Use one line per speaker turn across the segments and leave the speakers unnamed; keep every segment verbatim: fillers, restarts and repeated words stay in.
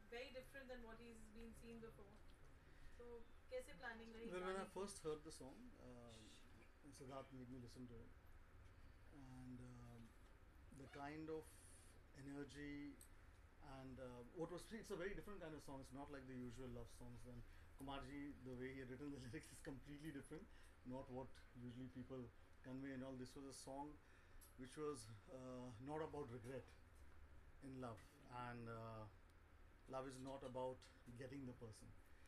very different than what he's been seen before. So कैसे planning रही
Well, when I
गाने की?
first heard the song, uh, Siddharth made me listen to it, and um the kind of energy and uh, what was it's a very different kind of song. It's not like the usual love songs. And Kumarji, the way he had written the lyrics is completely different, not what usually people convey and all. This was a song which was uh, not about regret in love, and uh, love is not about getting the person.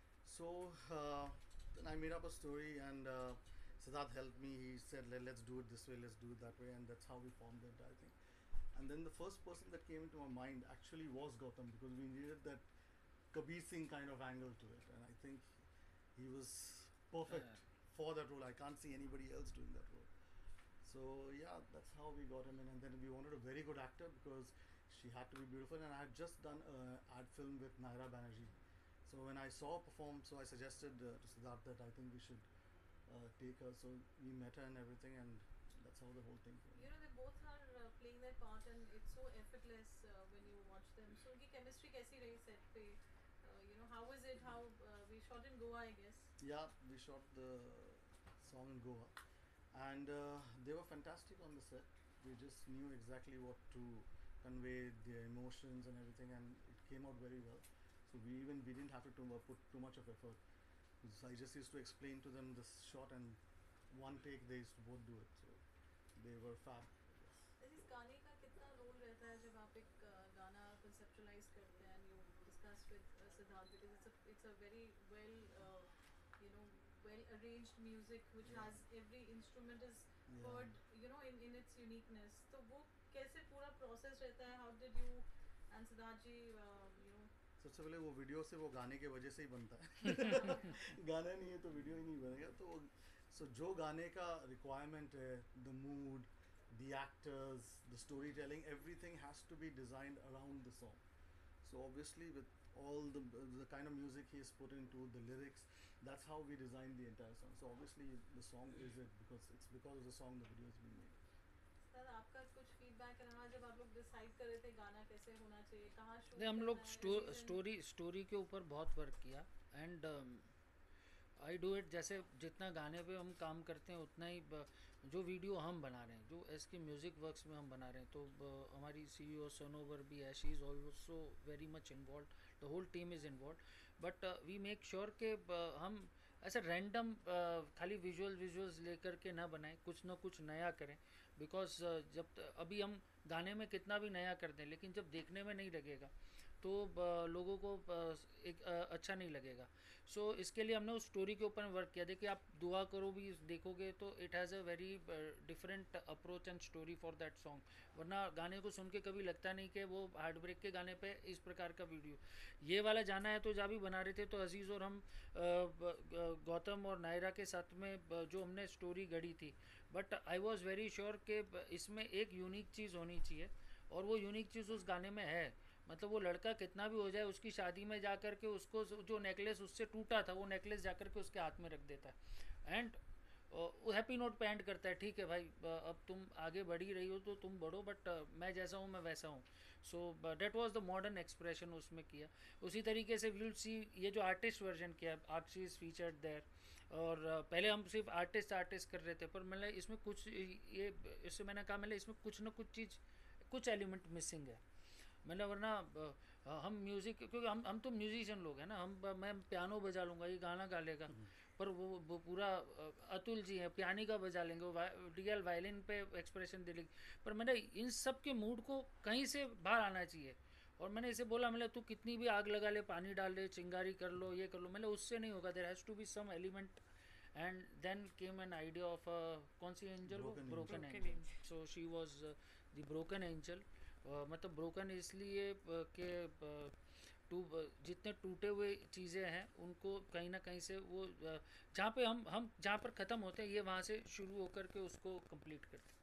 So uh, then I made up a story, and uh, Siddharth helped me. He said, "Let- let's do it this way, let's do it that way," and that's how we formed the entire thing. And then the first person that came into my mind actually was Gautam, because we needed that Kabir Singh kind of angle to it, and I think he was perfect for that role. I can't see anybody else doing that role. So yeah, that's how we got him in, and then we wanted a very good actor because she had to be beautiful, and I had just done an ad film with Naira Banerjee. So when I saw her perform, so I suggested uh, to Siddharth that I think we should uh, take her. So we met her and everything, and that's how the whole thing came.
You know, they both are uh, playing their part and it's so effortless uh, when you watch them. So उनकी chemistry कैसी रही set पे? Uh, you know, how was it? How uh, we shot in Goa, I guess.
Yeah, we shot the song in Goa, and uh, they were fantastic on the set. We just knew exactly what to convey, their emotions and everything, and it came out very well. So we even we didn't have to too, put too much of effort. Because I just used to explain to them this shot, and one take they used to both do it. So they were fab.
वैसे इस गाने का कितना role रहता है जब आप एक uh, गाना conceptualize करते हैं and you discuss with uh, Siddharth, because it's a it's a very well uh, you know well arranged music which
Yeah.
has every instrument is
Yeah.
heard you know in in its uniqueness. तो वो कैसे पूरा process रहता है? How did you and Siddharth ji uh, you know
सबसे पहले वो video से वो गाने के वजह से ही बनता है गाना नहीं है तो वीडियो ही नहीं बनेगा तो सो so, जो गाने का रिक्वायरमेंट है the mood the actors the storytelling everything has to be designed around the song so obviously with all the the kind of music he has put into the lyrics, that's how we designed the entire song. So obviously the song is it because it's because of the song the video has been made.
Sir आपका कुछ feedback रहा जब आप लोग decide कर रहे थे गाना कैसे होना चाहिए, कहाँ शूट
नहीं, हम
करना
लोग
है,
स्टो,
season?
स्टोरी स्टोरी के ऊपर बहुत वर्क किया एंड आई डू इट. जैसे जितना गाने पे हम काम करते हैं उतना ही ब, जो वीडियो हम बना रहे हैं, जो इसके म्यूज़िक वर्क्स में हम बना रहे हैं, तो ब, हमारी सी ई ओ सोनोवर भी है, she is also very much involve, the whole team is involve. But we make sure कि ब, हम ऐसे रैंडम खाली विजुअल विजुअल्स लेकर के ना बनाएं, कुछ ना कुछ नया करें. बिकॉज uh, जब त, अभी हम गाने में कितना भी नया कर दें, लेकिन जब देखने में नहीं लगेगा तो ब, लोगों को ब, एक अ, अच्छा नहीं लगेगा. सो so, इसके लिए हमने उस स्टोरी के ऊपर वर्क किया. देखिए, आप दुआ करो भी देखोगे तो it has a very different approach and story for that song. वरना गाने को सुन के कभी लगता नहीं कि वो हार्ट ब्रेक के गाने पे इस प्रकार का वीडियो. ये वाला जाना है तो जा भी बना रहे थे, तो अजीज़ और हम अ, ब, ग- गौतम और नायरा के साथ में ब, जो हमने स्टोरी गढ़ी थी, but I was very sure कि ब- इसमें एक यूनिक चीज़ होनी चाहिए, और वो यूनिक चीज़ उस गाने में है. मतलब वो लड़का कितना भी हो जाए, उसकी शादी में जा कर के उसको जो नेकलेस उससे टूटा था, वो नेकलेस जा कर के उसके हाथ में रख देता है एंड वो हैप्पी नोट पे एंड करता है. ठीक है भाई, अ, अब तुम आगे बढ़ ही रही हो तो तुम बढ़ो, बट मैं जैसा हूँ मैं वैसा हूँ. So that was the modern expression उसमें किया. उसी तरीके से विल सी ये जो आर्टिस्ट वर्जन किया, आक्षी इज़ फीचर्ड देयर. और uh, पहले हम सिर्फ आर्टिस्ट आर्टिस्ट कर रहे थे, पर मतलब इसमें कुछ ये इससे मैंने कहा मतलब इसमें कुछ ना कुछ चीज़, कुछ एलिमेंट मिसिंग है. मतलब वरना अ, हम म्यूज़िक, क्योंकि हम हम तो म्यूजिशियन लोग हैं ना, हम मैं पियानो बजा लूँगा, ये गाना गा लेगा, पर वो, वो पूरा अ, अतुल जी हैं पियानी का बजा लेंगे, वो रियल वायलिन पे एक्सप्रेशन दे लेंगे. पर मैंने इन सब के मूड को कहीं से बाहर आना चाहिए. और मैंने इसे बोला, मतलब तू कितनी भी आग लगा ले, पानी डाल ले, चिंगारी कर लो, ये कर लो, मतलब उससे नहीं होगा. There has to be some element. And then came an idea of कौन सी एंजल, वो
Broken
broken
Angel.
Angel. So she was the broken angel. मतलब ब्रोकन इसलिए uh, कि uh, टू जितने टूटे हुए चीज़ें हैं उनको कहीं ना कहीं से वो uh, जहाँ पे हम हम जहाँ पर ख़त्म होते हैं, ये वहाँ से शुरू होकर के उसको कंप्लीट करते हैं.